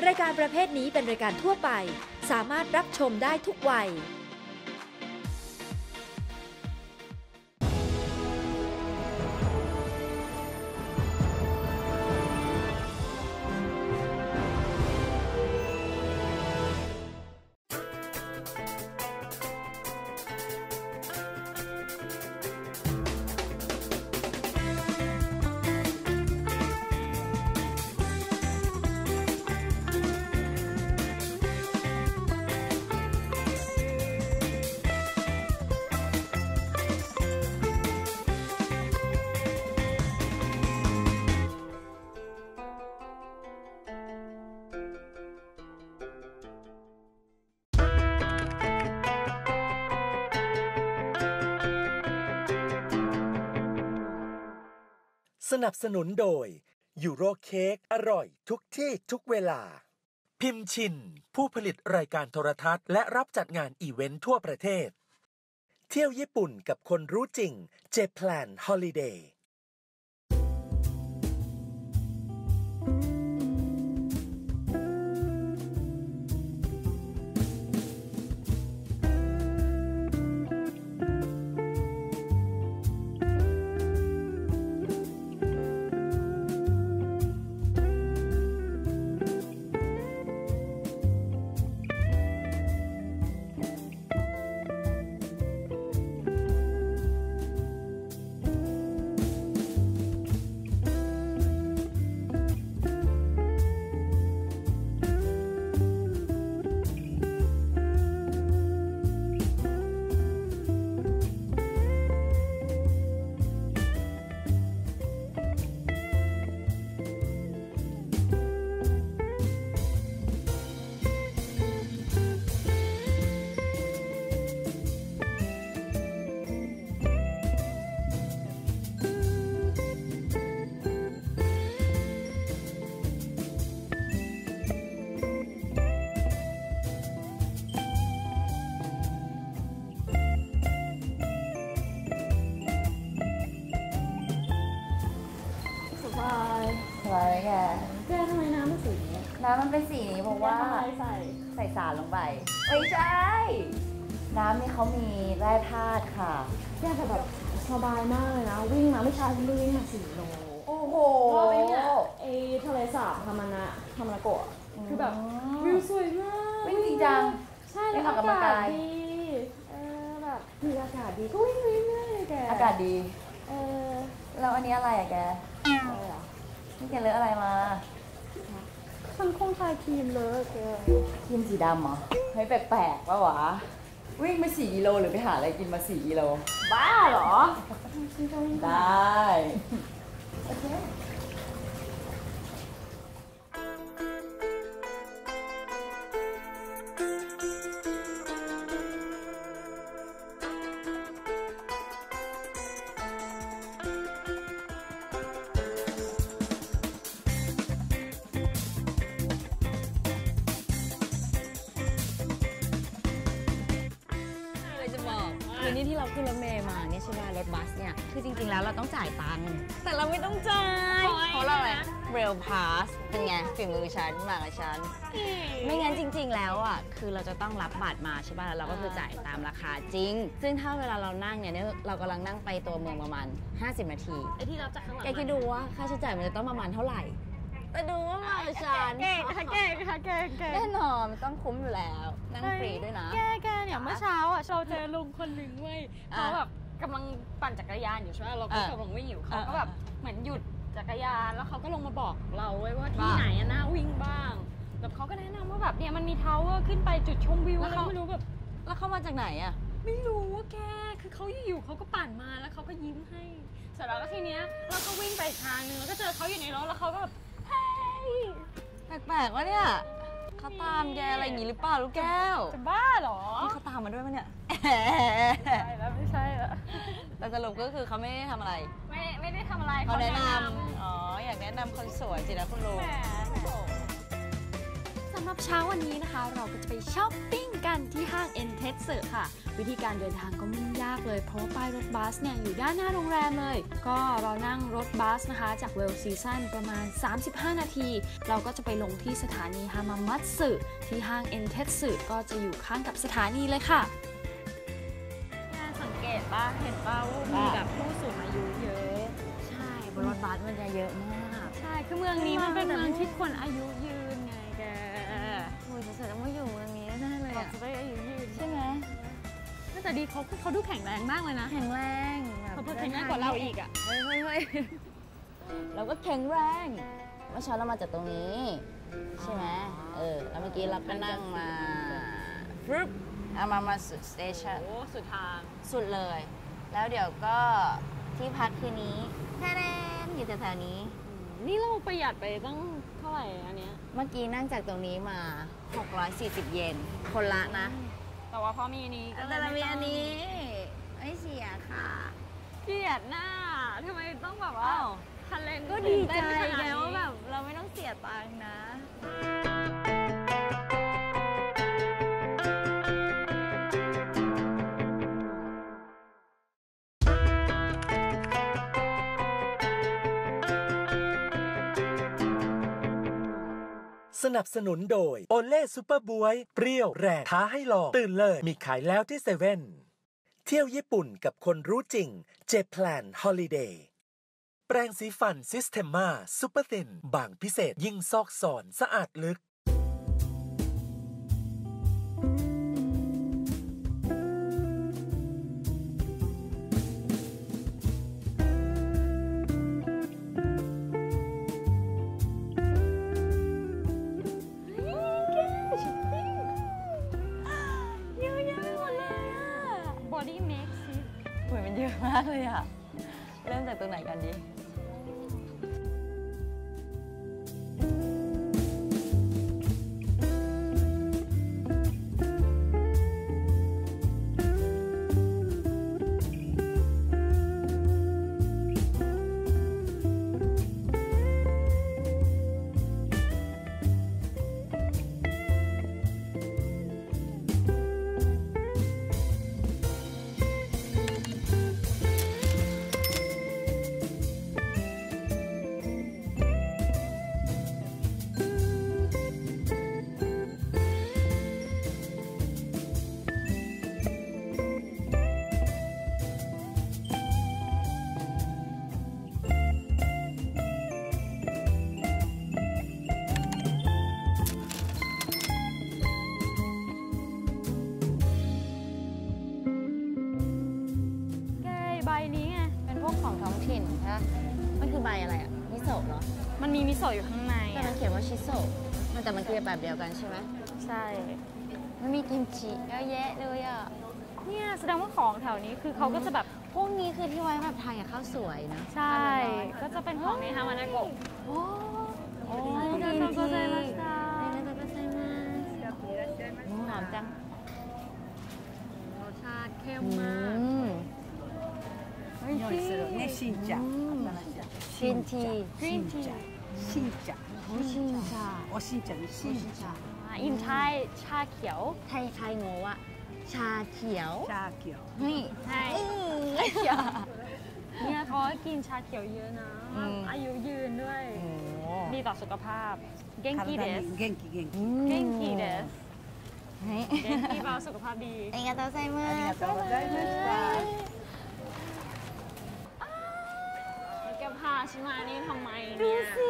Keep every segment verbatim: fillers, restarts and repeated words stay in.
รายการประเภทนี้เป็นรายการทั่วไปสามารถรับชมได้ทุกวัยสนับสนุนโดยยูโรเค้กอร่อยทุกที่ทุกเวลาพิมชินผู้ผลิตรายการโทรทัศน์และรับจัดงานอีเวนต์ทั่วประเทศเที่ยวญี่ปุ่นกับคนรู้จริงเจแพลนฮอลิเดย์อะไรแกแกทำไมน้ำมันสีนี้น้ำมันเป็นสีนี้เพราะว่าใส่ใส่สารลงไปไม่ใช่น้ำนี่เขามีแร่ธาตุค่ะแกแต่แบบสบายมากเลยนะวิ่งมาไม่ช้าวิ่งมาสี่โลโอ้โหไอ้เนี่ยไอ้ทะเลสาบธรรมนะธรรมะโกะคือแบบวิวสวยมากวิ่งจริงจังใช่แล้วอากาศดีเออแบบมีอากาศดีก็วิ่งวิ่งเลยแกอากาศดีเออแล้วอันนี้อะไรอะแกอะไรอะนี่แกเลอะอะไรมาฉันคงทาครีมเลอะแกครีมสีดำเหรอเฮ้ยแปลกๆป่ะวะวิ่งไปสี่กิโลหรือไปหาอะไรกินมาสี่กิโลบ้าเหรอได้โอเคคือนี่ที่เราขึ้นรถเมล์มาเนี่ยใช่ไหมรถบัสเนี่ยคือจริงๆแล้วเราต้องจ่ายตังค์แต่เราไม่ต้องจ่ายเพราะเราอะไรเรลพาสเป็นไงฝีมือฉันมากับฉันไม่งั้นจริงๆแล้วอ่ะคือเราจะต้องรับบัตรมาใช่ป่ะแล้วเราก็คือจ่ายตามราคาจริงซึ่งถ้าเวลาเรานั่งเนี่ยเรากำลังนั่งไปตัวเมืองประมาณห้าสิบนาทีไอ้ที่เราจากข้างหลังแกคิดดูว่าค่าใช้จ่ายมันจะต้องประมาณเท่าไหร่แต่ดูว่ามากับฉันแกแกแกแกแกแน่นอนมันต้องคุ้มอยู่แล้วนั่งฟรีด้วยนะแกแกเนี่ยเมื่อเช้าอ่ะเราเจอลุงคนหนึ่งเว้ยเขาแบบกำลังปั่นจักรยานอยู่ใช่ไหมเราก็กำลังวิ่งอยู่เขาก็แบบเหมือนหยุดจักรยานแล้วเขาก็ลงมาบอกเราไว้ว่าที่ไหนน่าวิ่งบ้างแบบเขาก็แนะนำว่าแบบเนี่ยมันมีทาวเวอร์ขึ้นไปจุดชมวิวอะไรไม่รู้แบบแล้วเขามาจากไหนอ่ะไม่รู้ว่าแกคือเขาอยู่เขาก็ปั่นมาแล้วเขาก็ยิ้มให้เสร็จแล้วก็ทีเนี้ยเราก็วิ่งไปอีกทางนึงแล้วก็เจอเขาอยู่ในรถแล้วเขาก็แบบเฮ้ยแปลกๆวะเนี่ยเขาตามแกอะไรอย่างงี้หรือเปล่าลูกแก้วจะบ้าเหรอนี่เขาตามมาด้วยมั้ยเนี่ยใช่แล้วไม่ใช่แล้วแต่สรุปก็คือเขาไม่ได้ทำอะไรไม่ไม่ได้ทำอะไรเขาแนะนำอ๋ออยากแนะนำคนสวยสินะคุณลุงสำหรับเช้าวันนี้นะคะเราก็จะไปช้อปปิ้งกันที่ห้างเอ็นเทสเซอร์ค่ะวิธีการเดินทางก็ไม่ยากเลยเพราะว่าป้ายรถบัสเนี่ยอยู่ด้านหน้าโรงแรมเลยก็เรานั่งรถบัสนะคะจากเวลซีซันประมาณสามสิบห้านาทีเราก็จะไปลงที่สถานีฮามามัตสึที่ห้างเอ็นเทสเซอร์ก็จะอยู่ข้างกับสถานีเลยค่ะสังเกตป่ะเห็นป่ะว่ามีแบบผู้สูงอายุเยอะใช่บนรถบัสมันจะเยอะมากใช่คือเมืองนี้มันเป็นเมืองที่คนอายุยืนไงแกโอ้ยเสร็จแล้วมาอยู่เมืองนี้แน่เลยอ่ะจะได้อายุยืนใช่ไหมแต่ดีเขาเขาดูแข็งแรงมากเลยนะแข็งแรงเขาแข็งแรงกว่าเราอีกอ่ะเฮ้ยเฮ้ยเฮ้ยเราก็แข็งแรงเมื่อเช้าเรามาจากตรงนี้ใช่ไหมเออแล้วเมื่อกี้เราก็นั่งมาฟึบเอามามาสุดสเตชันโอ้สุดทางสุดเลยแล้วเดี๋ยวก็ที่พักคืนนี้แท้ๆอยู่แถวๆนี้นี่เราประหยัดไปตั้งเท่าไหร่อันเนี้ยเมื่อกี้นั่งจากตรงนี้มาหกร้อยสี่สิบเยนคนละนะแต่ว่าพอมีอันนี้แต่เรามีอันนี้ไม่เสียค่ะเกลียดหน้าทำไมต้องแบบว่าคันเลนก็ดีใจไงว่าแบบเราไม่ต้องเสียตังค์นะสนับสนุนโดยโอเล่ซูเปอร์บวยเปรี้ยวแรงท้าให้ลองตื่นเลยมีขายแล้วที่เซเว่นเที่ยวญี่ปุ่นกับคนรู้จริงเจแพลนฮอลิเดย์แปรงสีฟันซิสเทมมาซูเปอร์ตินบางพิเศษยิ่งซอกสอนสะอาดลึกเยอะมากเลยอ่ะเริ่มจากตรงไหนกันดีของท้องถิ่นใช่ไหมมันคือใบอะไรอ่ะมิโซะเหรอมันมีมิโซะอยู่ข้างในแต่มันเขียนว่าชิโซะมันแต่มันคือแบบเดียวกันใช่ไหมใช่มันมีกิมจิเยอะแยะเลยอ่ะเนี่ยแสดงว่าของแถวนี้คือเขาก็จะแบบพวกนี้คือที่ไว้แบบไทยข้าวสวยนะใช่ก็จะเป็นของในฮามานาโกะโอ้โอ้ยน่าจะเข้าใจมาสน่าจะเข้าใจมาหอมจังรสชาติเข้มมาก用意するね、新茶。 新ティー、 新茶。新茶。 新茶。 お新茶に新茶。 อินไทยชาเขียวไทยไทยโง่อะชาเขียวชาเขียวนี่ใช่ชาเขียวเนี่ยเขากินชาเขียวเยอะนะอายุยืนด้วยดีต่อสุขภาพเก่งกีเดสเก่งกีเก่งกีเก่งกีเดสเก่งกีเบาสุขภาพดีありがとうございますありがとうございましたพาฉันมานี่ทำไมเนี่ยดูสิ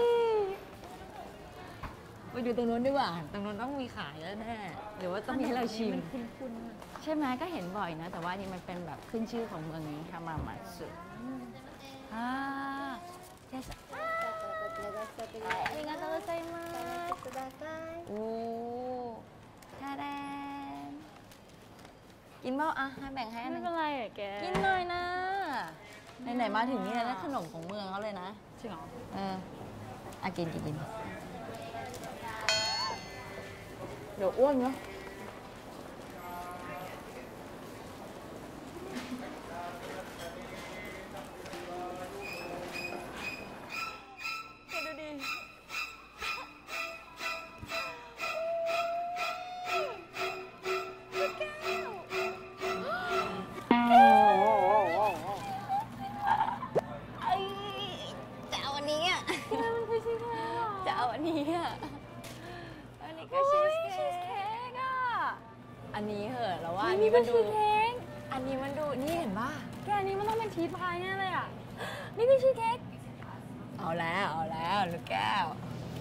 ไปดูตรงนู้นดีกว่าตรงนู้นต้องมีขายแล้วแน่หรือว่าต้องมีให้เราชิมคุ้นๆใช่ไหมก็เห็นบ่อยนะแต่ว่านี่มันเป็นแบบขึ้นชื่อของเมืองนี้ฮามามัตสึอ่าเทสありがとうございますโอ้ทาแดนกินเปล่าอ่ะให้แบ่งให้ไม่เป็นไรอ่ะแกกินหน่อยนะไหนๆมาถึงนี่แล้วขนมของเมืองเขาเลยนะจริงเหรอเอออ่ะกินกินกินเดี๋ยวอ้วนเนาะดูดิเอาอันนี้อ่ะอันนี้ก็ชีสเค้กอ่ะอันนี้เหอะแล้วว่าอันนี้มันดูอันนี้มันดูนี่เห็นป่ะแกอันนี้มันต้องเป็นชีสพายแน่เลยอ่ะนี่เป็นชีสเค้กเอาแล้วเอาแล้วลูกแก้ว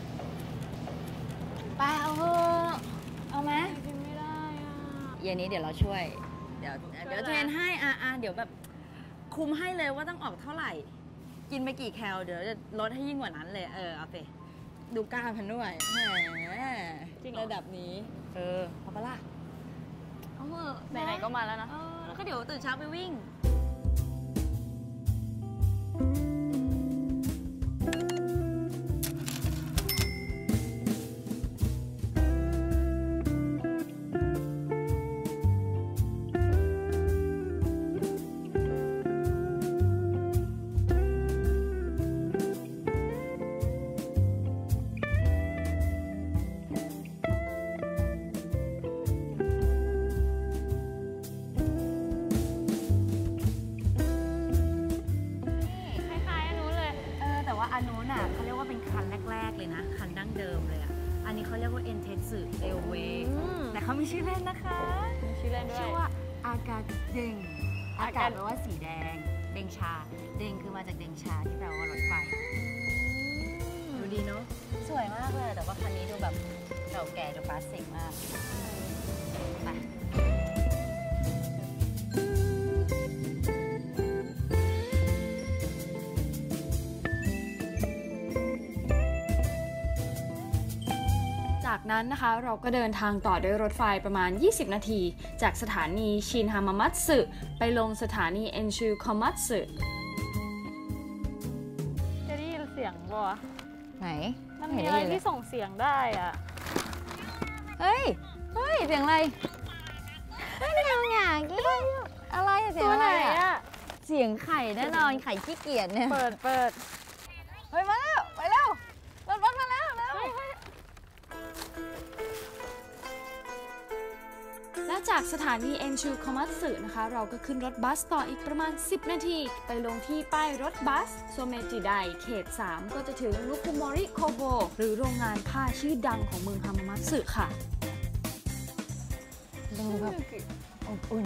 ไปเอาเถอะเอาไหมกินไม่ได้อ่ะอย่างนี้เดี๋ยวเราช่วย เดี๋ยวเดี๋ยวเทรนให้อ่ะอ่ะเดี๋ยวแบบคุมให้เลยว่าต้องออกเท่าไหร่ กินไปกี่แคลเดี๋ยวจะลดให้ยิ่งกว่านั้นเลยเออเอาไปดูกล้ามพันด้วยแหมระดับนี้เออพอปะล่ะเอาเถอะไหนๆก็มาแล้วนะเออแล้วก็เดี๋ยวตื่นเช้าไปวิ่งอันนู้นอ่ะเขาเรียกว่าเป็นคันแรกๆเลยนะคันดั้งเดิมเลยอ่ะอันนี้เขาเรียกว่า Entetsu Railway แต่เขามีชื่อเล่นนะคะมีชื่อเล่นด้วยชื่อว่าอากาเด้งอากาศแปลว่าสีแดงเด้งชาเด้งคือมาจากเด้งชาที่แปลว่ารถไฟดูดีเนาะสวยมากเลยแต่ว่าคันนี้ดูแบบเก่าแก่ดูคลาสสิกมากไปจากนั้นนะคะเราก็เดินทางต่อด้วยรถไฟประมาณยี่สิบนาทีจากสถานีชินฮามามัตสึไปลงสถานีเอ็นชูคอมัตสึจะได้ยินเสียงบ่ไหนมันมีอะไรที่ส่งเสียงได้อ่ะเฮ้ยเฮ้ยเสียงอะไรเฮ้ยเป็นอะไรอย่างกี้อะไรเสียงอะไรอ่ะเสียงไข่แน่นอนไข่ขี้เกียจเนี่ยเปิดเปิดเฮ้ยมาแล้วไปแล้วรถรถมาแล้วแล้วและจากสถานีเอ็นชูคอมัตสึนะคะเราก็ขึ้นรถบัสต่ออีกประมาณสิบนาทีไปลงที่ป้ายรถบัสโซเมจิไดเขตสามก็จะถึงนุคุโมริโคโบหรือโรงงานผ้าชื่อดังของเมืองฮามามัตสึค่ะดูแบบอบอุ่น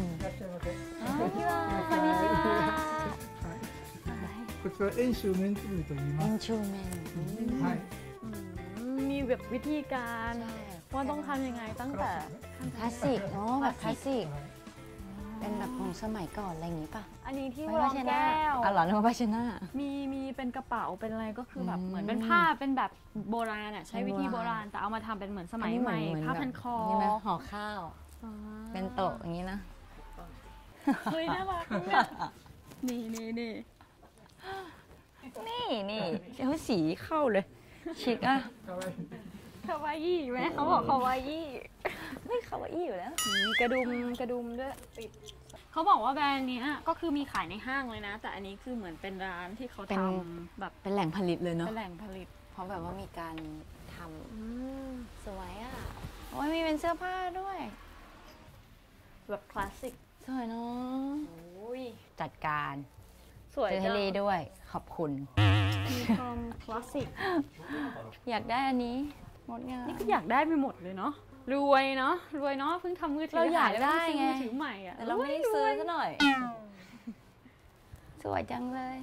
こちら遠州メンツ部と言います。 เอ็นชูเมนはい。 มีแบบวิธีการว่าต้องทำยังไงตั้งแต่คลาสสิกเนาะแบบคลาสสิกเป็นแบบของสมัยก่อนอะไรอย่างงี้ป่ะอันนี้ที่รองแก้วอ๋อเหรอนึกว่าภาชนะมีมีเป็นกระเป๋าเป็นอะไรก็คือแบบเหมือนเป็นผ้าเป็นแบบโบราณอ่ะใช้วิธีโบราณแต่เอามาทำเป็นเหมือนสมัยใหม่ผ้าพันคอนี่ไหมห่อข้าวเป็นโต๊ะอย่างนี้นะเฮ้ยน่ารักเนี่ยนี่นี่นี่นี่นี่เขาสีเข้าเลยชิคอะคาวาอี้ไหมเขาบอกคาวาอี้ไม่คาวาอี้อยู่แล้วมีกระดุมกระดุมด้วยติดเขาบอกว่าแบรนด์นี้ก็คือมีขายในห้างเลยนะแต่อันนี้คือเหมือนเป็นร้านที่เขาทำแบบเป็นแหล่งผลิตเลยเนาะเป็นแหล่งผลิตเพราะแบบว่ามีการทำสวยอ่ะโอ้ยมีเป็นเสื้อผ้าด้วยแบบคลาสสิกสวยเนาะจัดการสวยทะเลด้วยขอบคุณมีความคลาสสิกอยากได้อันนี้หมดงานนี่ก็อยากได้ไปหมดเลยเนาะรวยเนาะรวยเนาะเพิ่งทำมือถือเราอยากได้ไงมือถือใหม่อ่ะแต่เราไม่ได้ซื้อซะหน่อยสวยจังเลย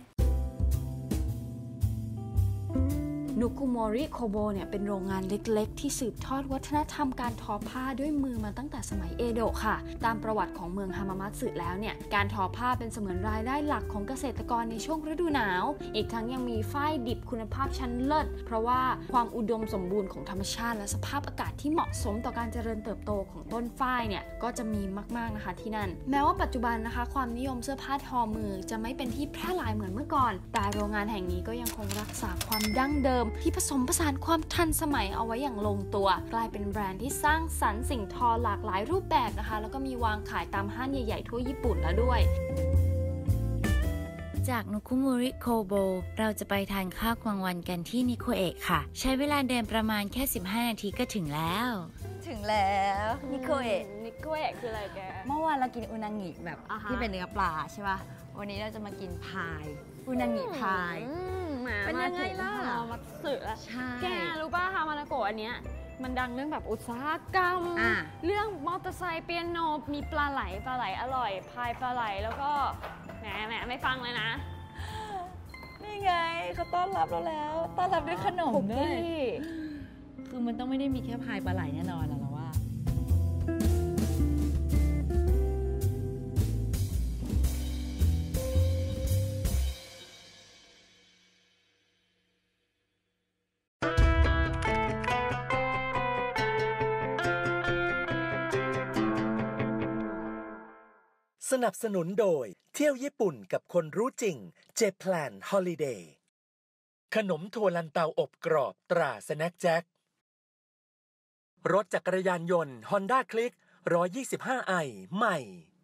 นุคุโมริโคโบเนี่ยเป็นโรงงานเล็กๆที่สืบทอดวัฒนธรรมการทอผ้าด้วยมือมาตั้งแต่สมัยเอโดะค่ะตามประวัติของเมืองฮามามัตสึแล้วเนี่ยการทอผ้าเป็นเสมือนรายได้หลักของเกษตรกรในช่วงฤดูหนาวอีกทั้งยังมีฝ้ายดิบคุณภาพชั้นเลิศเพราะว่าความอุดมสมบูรณ์ของธรรมชาติและสภาพอากาศที่เหมาะสมต่อการเจริญเติบโตของต้นฝ้ายเนี่ยก็จะมีมากๆนะคะที่นั่นแม้ว่าปัจจุบันนะคะความนิยมเสื้อผ้าทอมือจะไม่เป็นที่แพร่หลายเหมือนเมื่อก่อนแต่โรงงานแห่งนี้ก็ยังคงรักษาความดั้งเดิมที่ผสมผสานความทันสมัยเอาไว้อย่างลงตัวกลายเป็นแบรนด์ที่สร้างสรรค์สิ่งทอหลากหลายรูปแบบนะคะแล้วก็มีวางขายตามห้างใหญ่ๆทั่วญี่ปุ่นแล้วด้วยจากนุคุโมริโคโบเราจะไปทานข้าวกลางวันกันที่นิโคเอะค่ะใช้เวลาเดินประมาณแค่สิบห้านาทีก็ถึงแล้วถึงแล้วนิโคเอะนิโคเอะคืออะไรแกเมื่อวานเรากินอุนางิแบบที่เป็นเนื้อปลาใช่ป่ะวันนี้เราจะมากินพายอุนางิพายมาเป็นยังไงล่ะมาถึฮามาสึแล้วใช่แกรู้ป่ะฮามานาโกะอันเนี้ยมันดังเรื่องแบบอุตสาหกรรมอ่ะเรื่องมอเตอร์ไซค์เปียโนมีปลาไหลปลาไหลอร่อยพายปลาไหลแล้วก็แหมแหมไม่ฟังเลยนะนี่ไงเขาต้อนรับเราแล้ว ต้อนรับด้วยขนมคุกด้วยกี้คือมันต้องไม่ได้มีแค่พายปลาไหลแน่นอนนะเราว่าสนับสนุนโดยเที่ยวญี่ปุ่นกับคนรู้จริงเจแพลนฮอลิเดย์ขนมถั่วลันเตาอบกรอบตราสแน็คแจ็ครถจักรยานยนต์ Honda Click หนึ่งร้อยยี่สิบห้าไอใหม่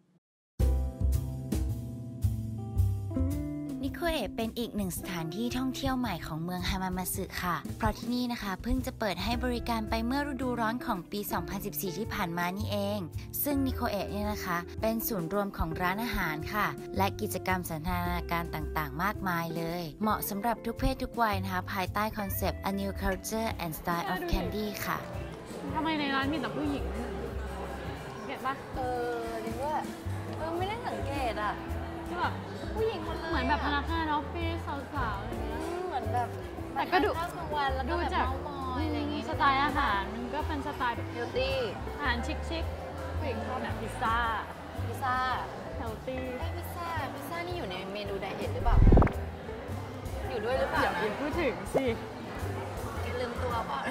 นิโคเอะเป็นอีกหนึ่งสถานที่ท่องเที่ยวใหม่ของเมืองฮามามาสึค่ะ เพราะที่นี่นะคะเพิ่งจะเปิดให้บริการไปเมื่อฤดูร้อนของปี สองพันสิบสี่ ที่ผ่านมานี่เอง ซึ่งนิโคเอะเนี่ยนะคะเป็นศูนย์รวมของร้านอาหารค่ะ และกิจกรรมสันทนาการต่างๆ มากมายเลย เหมาะสำหรับทุกเพศทุกวัยนะคะภายใต้คอนเซปต์ A New Culture and Style of Candy ค่ะทำไมในร้านมีแต่ผู้หญิงเห็นปะเออจริงว่าเออไม่ได้สังเกตอ่ะคือแบบผู้หญิงหมดเลยเหมือนแบบพนักงานออฟฟิศสาวๆอะไรเงี้ยเหมือนแบบแต่ก็ดูข้าวกลางวันแล้วก็ดูแบบจากเมอยอะไรอย่างงี้สไตล์อาหารมันก็เป็นสไตล์แบบเฮลตี้อาหารชิคๆผู้หญิงชอบแบบพิซซ่าพิซซ่าเฮลตี้ไอ้พิซซ่าพิซซ่านี่อยู่ในเมนูไดเอทหรือเปล่า อยู่ด้วยหรือเปล่าอย่านะไปพูดถึงสิลืมตัวเปล่า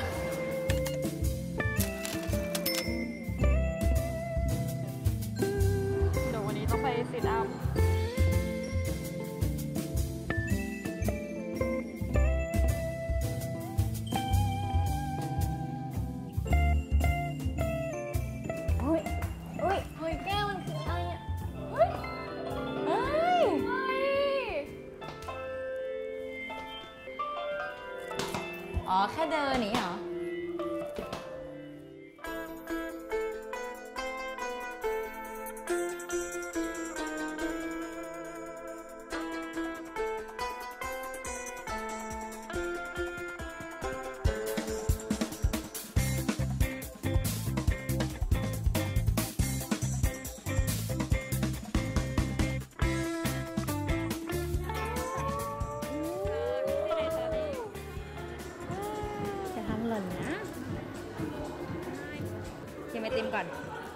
เดี๋ยววันนี้ต้องไปซิทอัพเฮ้ยเฮ้ยเฮ้ยแก้วมันคืออะไรอ่ะเฮ้ยเฮ้ยเฮ้ยอ๋อแค่เดินนี่เหรอจะทำหล่นนะกินไอติมก่อน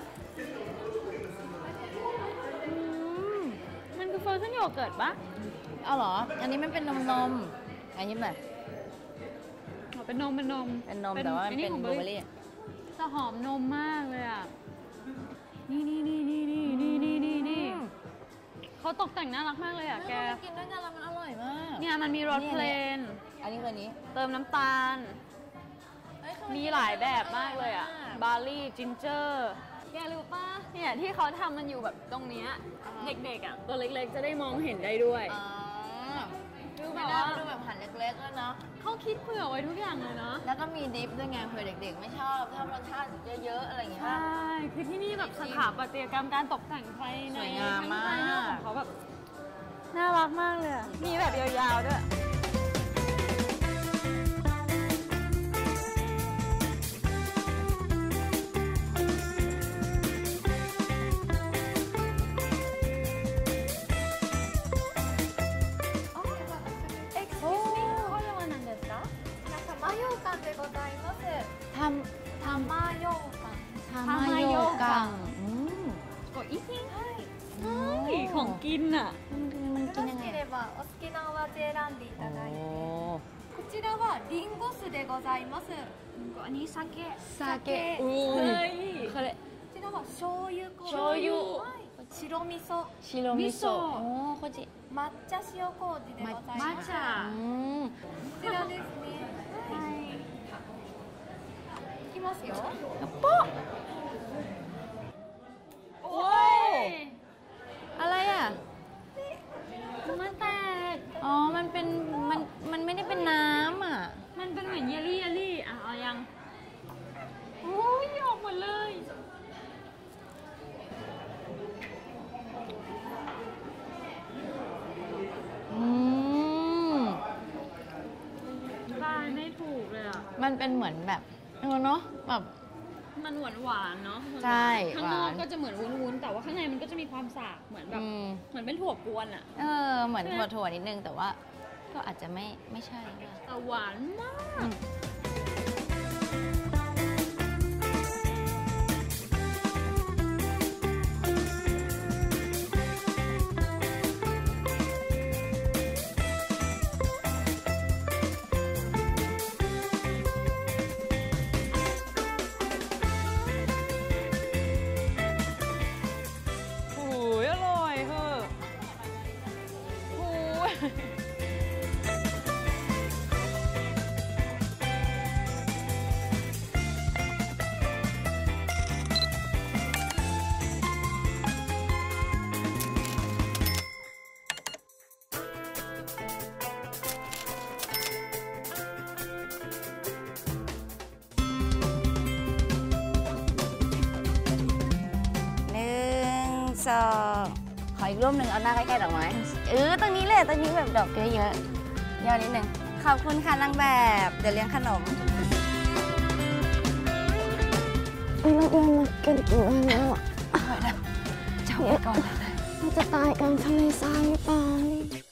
มันคือเฟอร์ชั่นโยเกิร์ตปะเอาเหรอ อันนี้มันเป็นนมนมอันนี้แบบอ๋อเป็นนมเป็นนมเป็นนมแต่ว่ามันเป็นของบลูเบอร์รี่จะหอมนมมากเลยอ่ะ นี่นี่นี่นี่นี่นี่นี่นี่นี่เขาตกแต่งน่ารักมากเลยอ่ะแกกินด้วยกันแล้วมันอร่อยมากเนี่ยมันมีรสเนี่ยเพลนอันนี้คืออันนี้เติมน้ำตาล มีหลายแบบมากเลยอ่ะ บาร์รี่ จินเจอร์ แกรู้ป่ะ เนี่ยที่เขาทำมันอยู่แบบตรงเนี้ยเด็กๆอ่ะ ตัวเล็กๆจะได้มองเห็นได้ด้วยอ๋อดูแบไม่บน่าว่าดูแบบหั่นเล็กๆแล้วเนาะเขาคิดเผื่อไว้ทุกอย่างเลยเนาะแล้วก็มีดิฟด้วยไงเผื่อเด็กๆ ไม่ชอบชอบรสชาติเยอะๆ อะไรอย่างเงี้ยใช่ คือที่นี่แบบสถาปัตยกรรมการตกแต่งภายในสวยงามมากทั้งภายนอกของเขาแบบน่ารักมากเลยอะมีแบบยาวๆด้วยทำทำมาโยกังทำมาโยกังอืมก็อีกทีเฮ้ยของกินอ่ะมันกินยังไงればお好きなお味選んでいただいてโอ้こちらはリンゴ酢でございますอันนี้ซาเกะซาเกะこอุ้เฮ้ยยเขาเลยちらは醤油麹醤油はい白味噌ชิโรมิโซะโอ้โคจิ抹茶塩麹でござい抹ます茶อืมこちらですねはいいきますよโอ้ยอะไรอ่ะมันแตกอ๋อ มันเป็น มัน มันไม่ได้เป็นน้ำอ่ะมันเป็นเหมือนเยลลี่เยลลี่อ่ะเอายังโอ้ยออกหมดเลยอืมมันเป็นเหมือนแบบเออเนาะแบบมันหวานหวานเนาะใช่ข้างนอกก็จะเหมือนวุ้นๆแต่ว่าข้างในมันก็จะมีความสาบเหมือนแบบเหมือนเป็นถั่วกวนอ่ะเออเหมือนถั่วๆนิดนึงแต่ว่าก็อาจจะไม่ไม่ใช่แต่หวานมากสองขออีกรูปหนึ่งเอาหน้าใกล้ๆดอกไม้เออตรงนี้เลยตรงนี้แบบดอกเยอะๆย่อนิดนึงขอบคุณค่ะนางแบบเดี๋ยวเลี้ยงขนมเราเดินมากันกี่วันแล้วอ่ะเจ้าไปก่อนเราจะตายกลางทะเลทรายหรือเปล่า